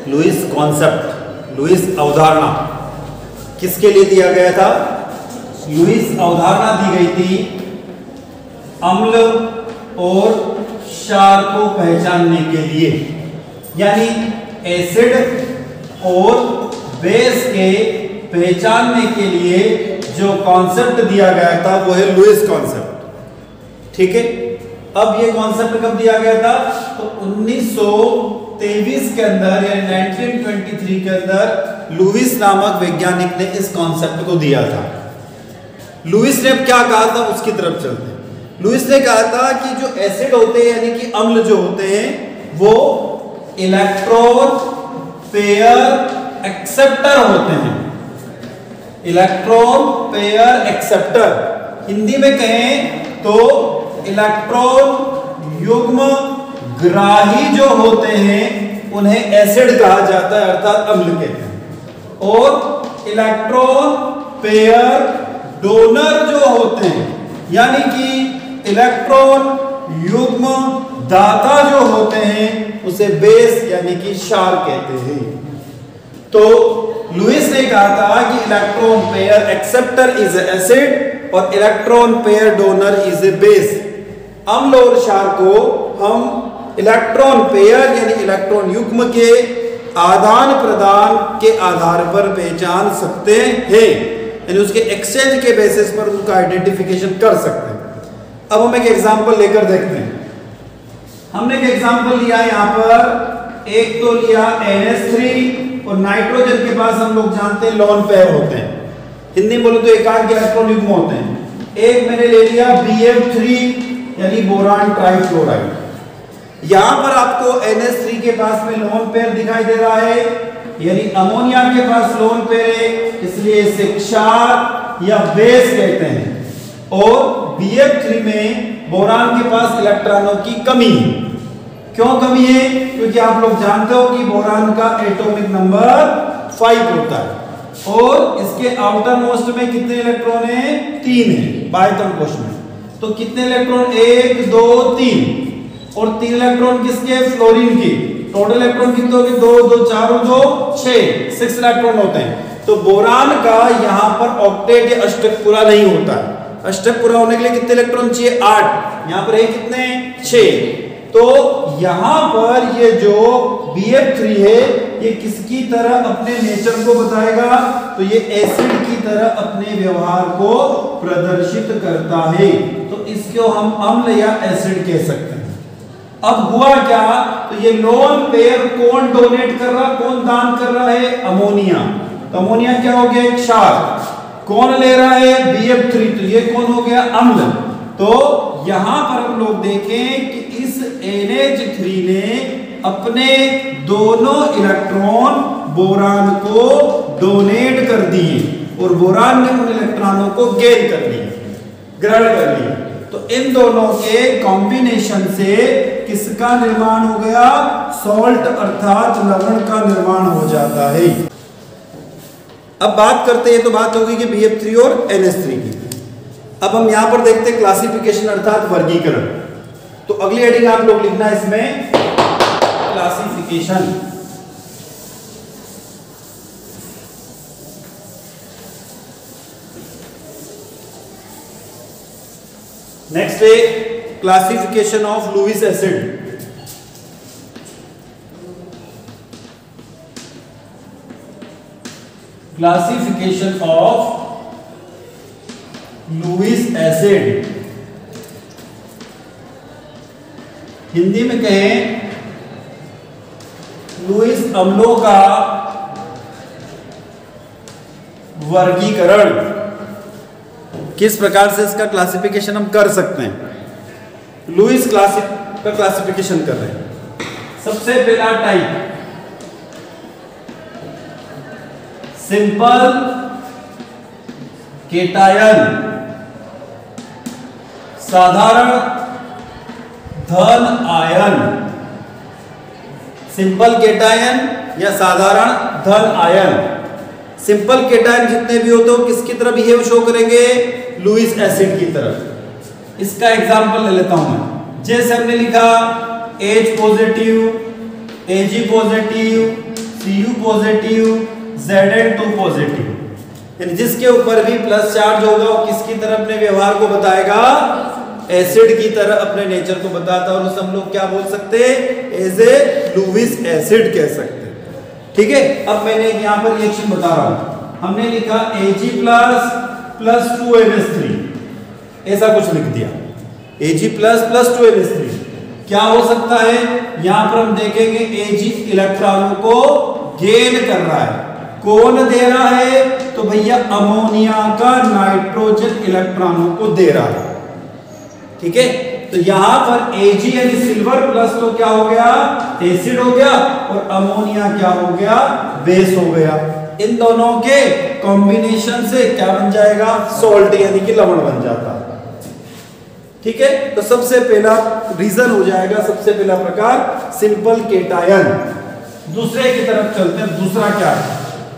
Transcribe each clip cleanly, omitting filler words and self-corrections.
Lewis concept, Lewis अवधारणा किसके लिए दिया गया था? लुईस अवधारणा दी गई थी अम्ल और क्षार को पहचानने के लिए, यानी एसिड और बेस के पहचानने के लिए जो कॉन्सेप्ट दिया गया था वो है लुईस कॉन्सेप्ट। ठीक है, अब ये कॉन्सेप्ट कब दिया गया था? तो 1923 के अंदर यानी 1923 के अंदर लुईस नामक वैज्ञानिक ने इस कॉन्सेप्ट को दिया था। लुईस ने अब क्या कहा था उसकी तरफ चलते हैं। लुईस ने कहा था कि जो एसिड होते हैं यानी कि अम्ल जो होते हैं वो इलेक्ट्रॉन पेयर एक्सेप्टर होते हैं। इलेक्ट्रॉन पेयर एक्सेप्टर, हिंदी में कहें तो इलेक्ट्रॉन युग्म ग्राही जो होते हैं उन्हें एसिड कहा जाता है, अर्थात अम्ल कहते हैं। और इलेक्ट्रॉन पेयर डोनर जो होते हैं यानी कि इलेक्ट्रॉन युग्म दाता जो होते हैं उसे बेस यानी कि क्षार कहते हैं। तो लुईस ने कहा था कि electron pair acceptor is acid और electron pair donor is a base. अम्ल और क्षार को हम इलेक्ट्रॉन पेयर यानी इलेक्ट्रॉन युग्म के आदान प्रदान के आधार पर पहचान सकते हैं, यानी उसके एक्सचेंज के बेसिस पर उनका आइडेंटिफिकेशन कर सकते हैं। अब हम एक एग्जांपल लेकर देखते हैं। हमने एक एग्जांपल लिया यहाँ पर, एक तो लिया NH3 और नाइट्रोजन के पास हम लोग जानते हैं लोन पेयर होते हैं, हिंदी में बोलो तो एकांक इलेक्ट्रॉन युग्म होते हैं। एक मैंने ले लिया BF3 यानी बोरान ट्राइफ्लोराइड। यहां पर आपको NH3 के पास में लोन पेयर दिखाई दे रहा है, यानी अमोनिया के पास लोन पेयर है, इसलिए इसे क्षार या बेस कहते हैं। और BF3 में बोरान के पास इलेक्ट्रॉनों की कमी है। क्यों कमी है? क्योंकि आप लोग जानते हो कि बोरान का एटॉमिक नंबर 5 होता है और इसके आउटर मोस्ट में कितने इलेक्ट्रॉन हैं? 3 है बायतन कोश में। तो कितने इलेक्ट्रॉन? 1 2 3 और 3 इलेक्ट्रॉन किसके? फ्लोरीन के। टोटल इलेक्ट्रॉन कितने हो गए? 2 2 4 और 2 6 इलेक्ट्रॉन होते हैं। तो बोरान का यहां पर ऑक्टेट या अष्टक पूरा नहीं होता है। अष्टक पूरा होने के लिए कितने इलेक्ट्रॉन चाहिए? 8। यहां पर है कितने? 6। तो यहां पर ये जो BF3 है ये किसकी तरह अपने नेचर को बताएगा? तो ये एसिड की तरह अपने व्यवहार को प्रदर्शित करता है। तो इसको हम अम्ल या एसिड कह सकते हैं। अब हुआ क्या? तो ये लोन पेयर कौन डोनेट कर रहा, कौन दान कर रहा है? अमोनिया। तो अमोनिया क्या हो गया? क्षार। कौन ले रहा है? BF3। तो ये कौन हो गया? अम्ल। तो यहां पर हम लोग देखें कि इस NH3 ने अपने दोनों इलेक्ट्रॉन बोरान को डोनेट कर दिए और बोरान ने उन इलेक्ट्रॉनों को गेन कर लिया, ग्रहण कर लिया। तो इन दोनों के कॉम्बिनेशन से किसका निर्माण हो गया? सॉल्ट अर्थात लवण का निर्माण हो जाता है। अब बात करते हैं तो बात होगी कि BF3 और NH3 की। अब हम यहां पर देखते हैं क्लासिफिकेशन अर्थात वर्गीकरण। तो अगली हेडिंग आप लोग लिखना है इसमें क्लासिफिकेशन। नेक्स्ट है classification of Lewis acid. Classification of Lewis acid, Hindi में कहें लुईस अम्लों का वर्गीकरण। किस प्रकार से इसका क्लासिफिकेशन हम कर सकते हैं? लुईस का क्लासिफिकेशन कर रहे हैं। सबसे पहला टाइप सिंपल केटायन, साधारण धन आयन। सिंपल केटायन या साधारण धन आयन। सिंपल केटायन जितने भी होते हो किसकी तरह बिहेव शो करेंगे? लुईस एसिड की तरह। इसका एग्जांपल ले लेता हूं मैं। जैसे हमने लिखा H positive, Ag positive, Cu positive, Zn2 positive, यानी जिसके ऊपर भी प्लस चार्ज होगा वो किसकी तरह अपने व्यवहार को बताएगा, एसिड की तरह अपने नेचर को बताता है, और उसे हम लोग क्या बोल सकते हैं, एज ए लुईस एसिड कह सकते हैं। ठीक है, अब मैंने यहाँ पर रिएक्शन बता रहा हूं, हमने लिखा Ag प्लस 2NH3, ऐसा कुछ लिख दिया, Ag प्लस 2NH3, क्या हो सकता है, यहां पर हम देखेंगे Ag इलेक्ट्रॉनों को गेन कर रहा है, कौन दे रहा है, तो भैया अमोनिया का नाइट्रोजन इलेक्ट्रॉनों को दे रहा है। ठीक है, तो यहां पर Ag यानी सिल्वर प्लस तो क्या हो गया, एसिड हो गया, और अमोनिया क्या हो गया, बेस हो गया। इन दोनों के कॉम्बिनेशन से क्या बन जाएगा, सॉल्ट यानी कि लवण बन जाता है। ठीक है, तो सबसे पहला रीजन हो जाएगा, सबसे पहला प्रकार सिंपल केटायन। दूसरे की तरफ चलते हैं, दूसरा क्या है,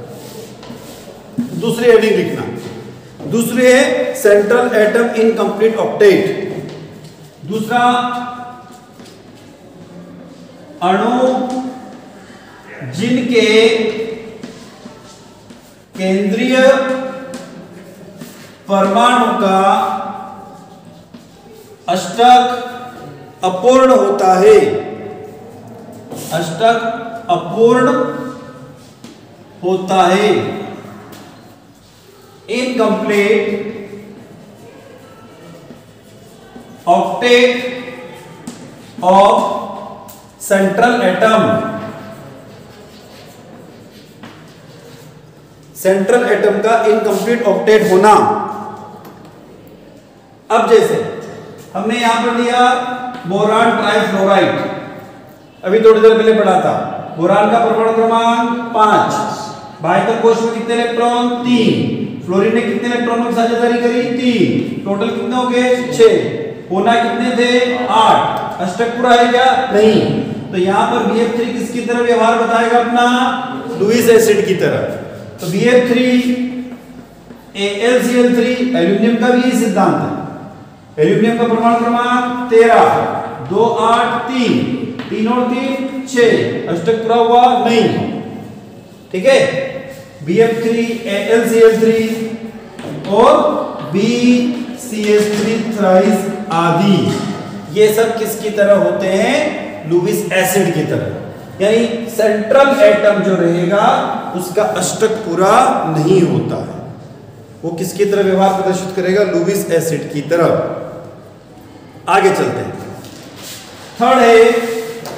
दूसरी हेडिंग लिखना, दूसरी है सेंट्रल एटम इनकम्प्लीट ऑक्टेट। दूसरा अणु जिनके केंद्रीय परमाणु का अष्टक अपूर्ण होता है, अष्टक अपूर्ण होता है, incomplete octet of central atom. Central atom का इनकम्प्लीट ऑक्टेट होना। अब जैसे हमने यहां पर लिया बोरान ट्राइफ्लोराइड, अभी थोड़ी देर पहले पढ़ा था, बोरान का परमाणु क्रमांक 5, बाह्य कोश में कितने इलेक्ट्रॉन, 3, फ्लोरीन ने कितने इलेक्ट्रॉनों की साझेदारी करी, 3, टोटल कितने हो गए, 6, होना कितने थे, 8, अष्टक पूरा है क्या, नहीं, तो यहां पर BF3 किसकी तरह व्यवहार बताएगा अपना, लुईस एसिड की तरह। तो BF3 AlCl3, एल्यूमिनियम का भी यही सिद्धांत है, एल्यूमिनियम का परमाणु क्रमांक 13, 2 8 3, 3 और 3 6, अष्टक पूरा हुआ नहीं। ठीक है, BF3 AlCl3 और BCH3 थ्राइस आदि, ये सब किसकी तरह होते हैं, लुईस एसिड की तरह, यानी सेंट्रल एटम जो रहेगा उसका अष्टक पूरा नहीं होता है, वो किसकी तरह व्यवहार प्रदर्शित करेगा, लुईस एसिड की तरह। आगे चलते हैं, थर्ड है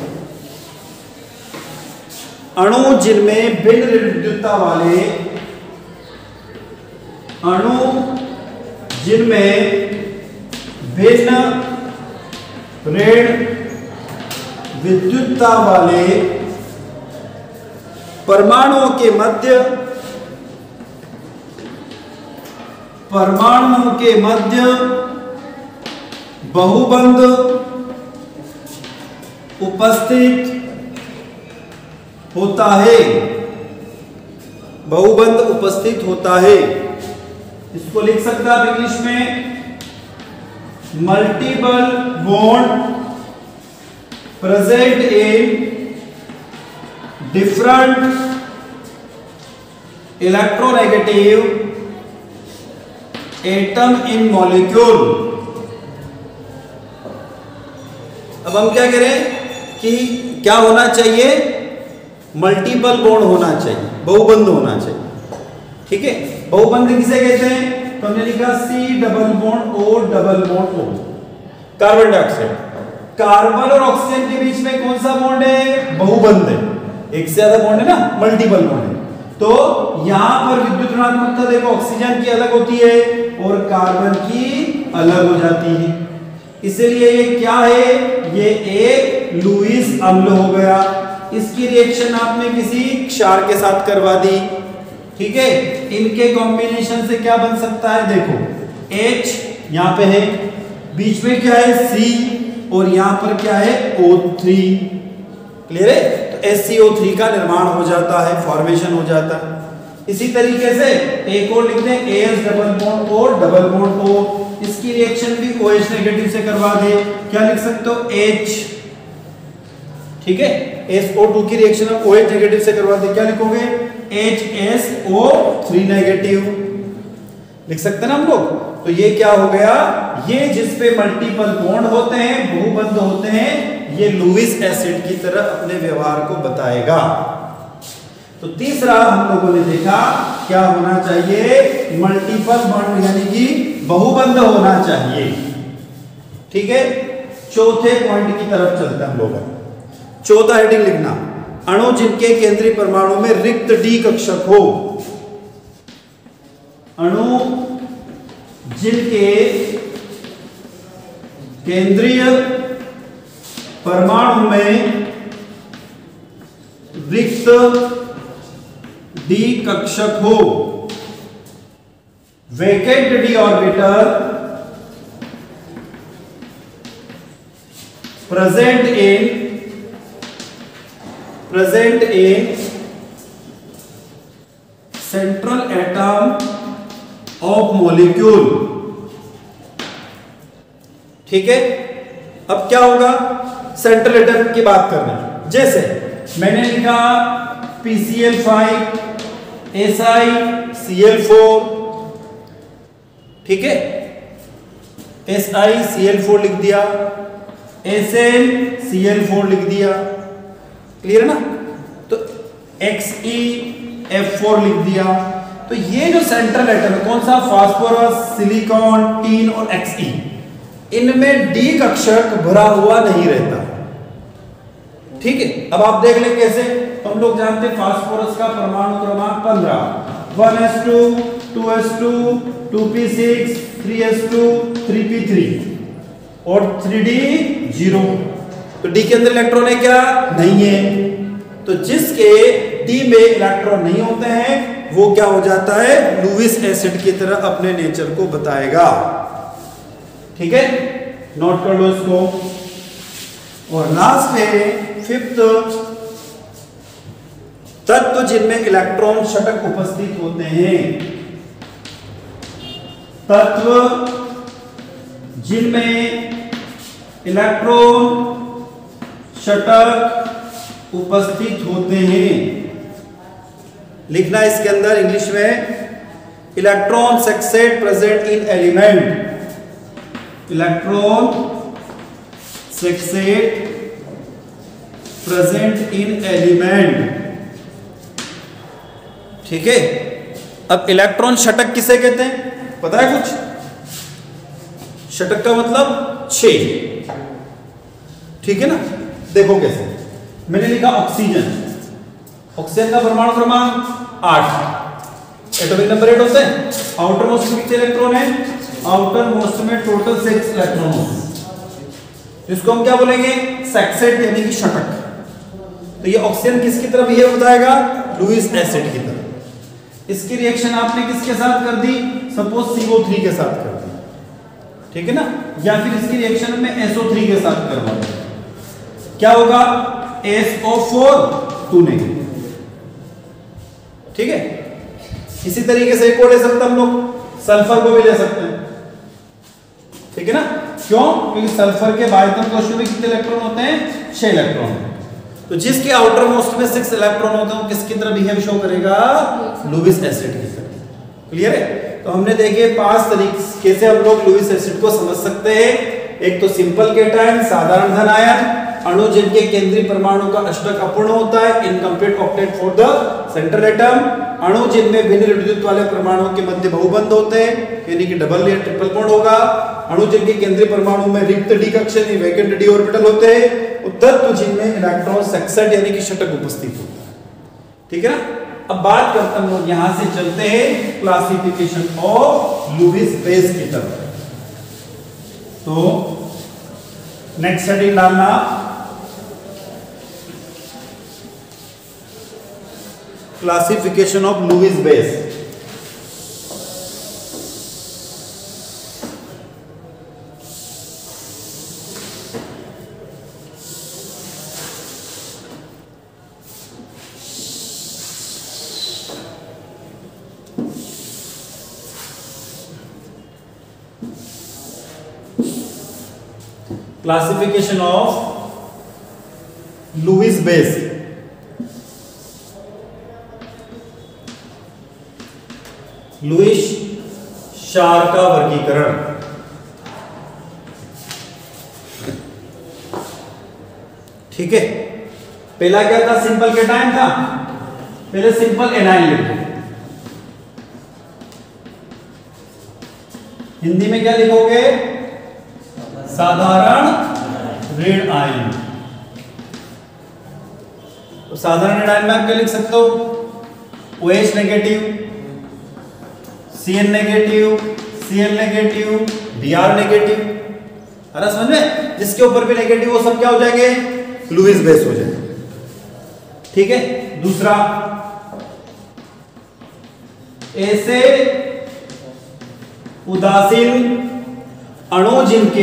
अणु जिनमें भिन्न विद्युतता वाले, अणु जिनमें भिन्न ऋण विद्युतता वाले परमाणुओं के मध्य बहुबंध उपस्थित होता है, बहुबंध उपस्थित होता है। इसको लिख सकता है इंग्लिश में, multiple bond present in different electronegative atom in molecule. अब हम क्या करें कि क्या होना चाहिए, मल्टीपल बॉन्ड होना चाहिए, बहुबंध होना चाहिए। ठीक है, बहुबंध किसे कहते हैं, तो हमने लिखा C double bond O double bond O, carbon dioxide, carbon और ऑक्सीजन के बीच में कौन सा बॉन्ड है, बहुबंध है, एक से ज्यादा बॉन्ड है ना, मल्टीपल बॉन्ड है। तो यहां पर विद्युत ऋणात्मकता देखो, ऑक्सीजन की अलग होती है और कार्बन की अलग हो जाती है, इसलिए ये क्या है, ये एक लुईस अम्ल हो गया। इसकी रिएक्शन आपने किसी क्षार के साथ करवा दी। ठीक है, इनके कॉम्बिनेशन से क्या बन सकता है, देखो H यहां पे है, बीच में क्या है C, और यहां पर क्या है O3। क्लियर है, तो SCO3 का निर्माण हो जाता है, फॉर्मेशन हो जाता है। इसी तरीके से एक और लिखते हैं AS double bond O double bond O, इसकी रिएक्शन भी OH नेगेटिव से करवा दे, क्या लिख सकते हो H। ठीक है, SO2 की रिएक्शन हम OH नेगेटिव से करवाते, क्या लिखोगे? HSO3 नेगेटिव लिख सकते हैं ना हम लोग। तो ये क्या हो गया? ये जिस पे मल्टीपल बॉन्ड होते हैं, बहुबंध होते हैं, ये लुईस एसिड की तरह अपने व्यवहार को बताएगा। तो तीसरा हम लोगों ने देखा क्या होना चाहिए? मल्टीपल बॉन्ड यानी कि बहुबंध होना चाहिए। ठीक है, चौथे पॉइंट की तरफ चलते हैं हम लोग। चौथा हेडिंग लिखना, अणु जिनके केंद्रीय परमाणु में रिक्त डी कक्षक हो। अणु जिनके केंद्रीय परमाणु में रिक्त डी कक्षक हो, vacant D orbital present in central atom of molecule। ठीक है, अब क्या होगा? सेंट्रल एटम की बात करना। जैसे मैंने लिखा PCl5 SiCl4, ठीक है, SiCl4 लिख दिया, SnCl4 लिख दिया, क्लियर है ना? तो XeF4 लिख दिया। तो ये जो सेंट्रल एटम है, कौन सा? फास्फोरस, सिलिकॉन, टीन और Xe, इनमें डी कक्षक भरा हुआ नहीं रहता। ठीक है, अब आप देख लें कैसे। तो हम लोग जानते हैं फास्फोरस का परमाणु क्रमांक 15, 1s2 2s2 2p6 3s2 3p3 और 3d 0। तो डी के अंदर इलेक्ट्रॉन है क्या? नहीं है। तो जिसके डी में इलेक्ट्रॉन नहीं होते हैं वो क्या हो जाता है? लुईस एसिड की तरह अपने नेचर को बताएगा। ठीक है, नोट कर लो इसको। और लास्ट है फिफ्थ, तत्व जिनमें इलेक्ट्रॉन षटक उपस्थित होते हैं। तत्व जिनमें इलेक्ट्रॉन षटक उपस्थित होते हैं, लिखना इसके अंदर इंग्लिश में, electron sextet present in element. Electron sextet present in element. ठीक है, अब इलेक्ट्रॉन षटक किसे कहते हैं? पता है कुछ? षटक का मतलब 6। ठीक है ना? देखो कैसे, मैंने लिखा ऑक्सीजन। ऑक्सीजन का परमाणु क्रमांक 8, एटॉमिक नंबर 8 होते हैं। आउटर मोस्ट में कितने इलेक्ट्रॉन है? आउटर मोस्ट में टोटल 6 इलेक्ट्रॉन होते हैं। इसको हम क्या बोलेंगे? सेक्सेट यानी कि षटक। तो ये ऑक्सीजन किसकी तरह बिहेव बताएगा? लुईस एसिड की तरह। इसकी रिएक्शन आपने किसके साथ कर दी? सपोज CO3 के साथ कर दी, ठीक है ना? या फिर इसकी रिएक्शन में SO3 के साथ करवा दो, क्या होगा? SO4 2 negative. ठीक है, इसी तरीके से एक और ले सकते हम लोग, सल्फर को भी ले सकते हैं। ठीक है ना? क्यों? क्योंकि सल्फर के बाह्यतम कोश में कितने इलेक्ट्रॉन होते हैं? 6 इलेक्ट्रॉन। तो जिसके आउटर मोस्ट में 6 इलेक्ट्रॉन होते हैं वो किसकी तरह बिहेव शो करेगा? लुईस एसिड की तरह। क्लियर है? तो हमने देखे 5 तरीके से हम लोग लुईस एसिड को समझ सकते हैं। एक तो सिंपल केटायन, साधारण धन आयन, अणु जिनके केंद्रीय परमाणु का अष्टक अपूर्ण होता है, incomplete octet for the central atom, अणु जिनमें भिन्न विद्युत वाले परमाणुओं के मध्य बहुबंध होते हैं यानी कि डबल या ट्रिपल बॉन्ड होगा, अणु जिनके केंद्रीय परमाणु में रिक्त डी कक्षक वैकेंट डी ऑर्बिटल होते हैं, तत्व जिनमें इलेक्ट्रॉन सेक्सेट यानी कि षटक उपस्थित होता है। ठीक है ना? अब बात करते हैं लोग, यहां से चलते हैं क्लासिफिकेशन ऑफ लुईस बेस की तरफ। तो नेक्स्ट हेडिंग डालना, classification of Lewis base. Classification of Lewis base. Lewis शार का वर्गीकरण। ठीक है, पहला क्या था? सिंपल केटायन था। पहले सिंपल एनायन लिखो। हिंदी में क्या लिखोगे? साधारण ऋण आयन। तो साधारण ऋण आयन में आप क्या लिख सकते हो? OH negative, Cn negative, Cl negative, Br negative. अरे समझ में? जिसके ऊपर भी नेगेटिव वो सब क्या हो जाएंगे? लुईस बेस हो जाएंगे। ठीक है। दूसरा, ऐसे उदासीन अणु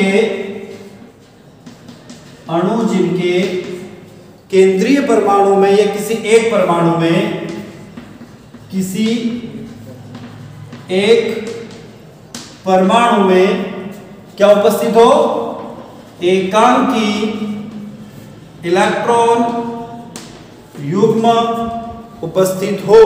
जिनके केंद्रीय परमाणु में या किसी एक परमाणु में किसी एक परमाणु में क्या उपस्थित हो? एकांकी इलेक्ट्रॉन युग्म उपस्थित हो।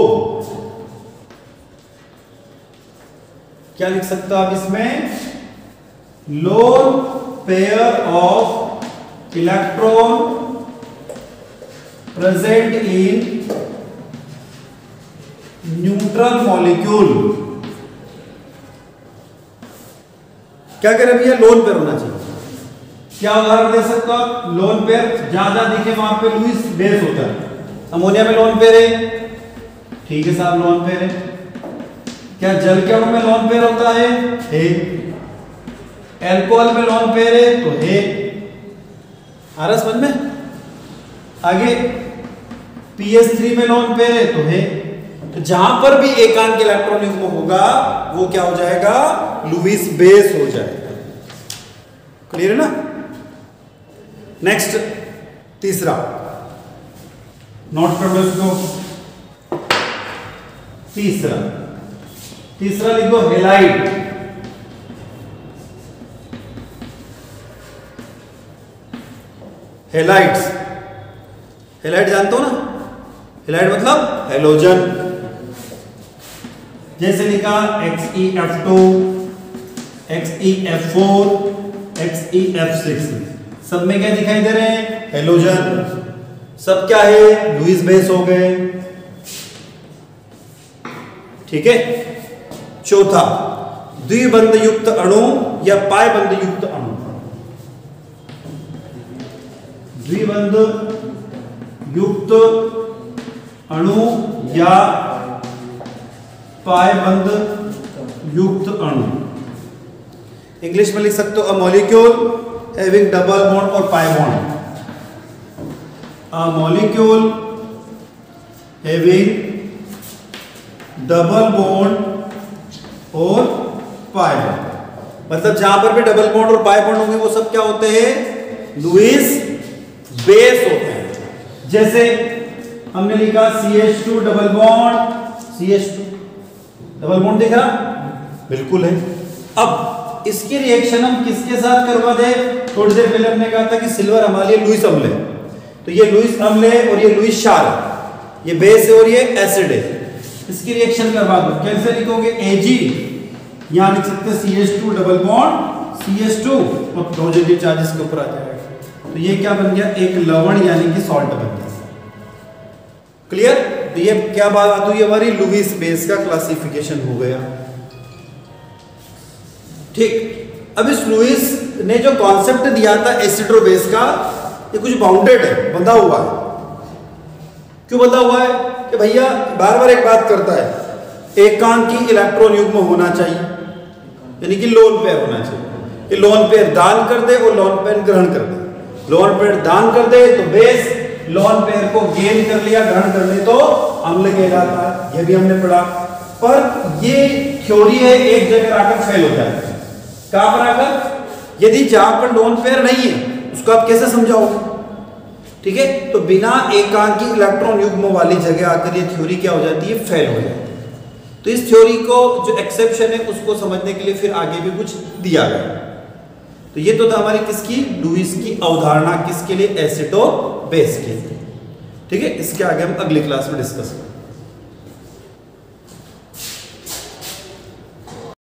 क्या लिख सकते हो आप इसमें? Lone pair of electron present in neutral molecule. क्या करें भैया? लोन पेयर होना चाहिए। क्या उदाहरण दे सकते हो? लोन पेयर ज्यादा दिखे वहां पे लुईस बेस होता है। अमोनिया में लोन पेयर है, ठीक है साहब, लोन पेयर है। क्या जल के अणु में लोन पेयर होता है? अल्कोहल में लोन पेयर है तो है। आ रहा समझ में? आगे PS3 में लोन पेयर है तो है। तो जहां पर भी एकांक इलेक्ट्रॉन युग्म होगा वो क्या हो जाएगा? लुईस बेस हो जाएगा। क्लियर है ना? नेक्स्ट, तीसरा, नोट कर लो इसको। तीसरा लिख दो हेलाइड। हेलाइड जानते हो ना? हेलाइड मतलब हेलोजन। जैसे लिखा XeF2, XeF4, XeF6, सब में क्या दिखाई दे रहे हैं? हेलोजन। सब क्या है? लुईस बेस हो गए। ठीक है। चौथा, द्विबंध युक्त अणु या पाय बंध युक्त अणु। द्विबंध युक्त अणु या पाय बंध युक्त अणु। इंग्लिश में लिख सकते हो a molecule having double bond और pi bond. A molecule having double bond और पाई बॉन्ड। मतलब जहां पर भी डबल बॉन्ड और पाई बॉन्ड होंगे वो सब क्या होते हैं? लुईस बेस होते हैं। जैसे हमने लिखा CH2 double bond, CH2 double bond दिख रहा? बिल्कुल है। अब इसकी रिएक्शन हम किसके साथ करवा दे? थोड़ी देर पहले हमने कहा था कि सिल्वर हमारे लिए लुईस अम्ल है, तो ये लुईस अम्ल है और ये लुईस क्षार है। ये बेस है और ये एसिड है। इसकी रिएक्शन करवा दो। कैसे लिखोगे? Ag, यहां लिख सकते हैं CH2 डबल बॉन्ड CH2 और पॉजिटिव चार्ज इसके ऊपर आ जाएगा। तो ये क्या बन गया? एक लवण यानी कि सॉल्ट बन गया। क्लियर? तो ये क्या बात आती है? हमारी लुईस बेस का क्लासिफिकेशन हो गया। ठीक। अब इस लुईस ने जो कॉन्सेप्ट दिया था एसिड और बेस का, ये कुछ बाउंडेड है, बंधा हुआ है। क्यों बंधा हुआ है? कि भैया बार बार एक बात करता है, एकांकी इलेक्ट्रॉन युग्म होना चाहिए, यानी कि लोन पेयर होना चाहिए। कि लोन पेयर दान कर दे और लोन पेयर ग्रहण कर दे। लोन पेयर दान कर दे तो बेस, लोन पेयर को गेन कर लिया, ग्रहण कर ले तो अम्ल कहलाता है। ये भी हमने पढ़ा। पर ये थ्योरी है, एक जगह आकर फेल हो जाएगा। कहां पर आकर? यदि जहां पर लोन पेयर नहीं है उसको आप कैसे समझाओगे? ठीक है। तो बिना एकांकी इलेक्ट्रॉन युग्म वाली जगह आकर ये थ्योरी क्या हो जाती है? फेल हो जाती है। तो इस थ्योरी को जो एक्सेप्शन है उसको समझने के लिए फिर आगे भी कुछ दिया गया। तो ये तो था हमारी किसकी? लुईस की अवधारणा। किसके लिए? एसिड और बेस के लिए। ठीक है, इसके आगे हम अगली क्लास में डिस्कस करेंगे।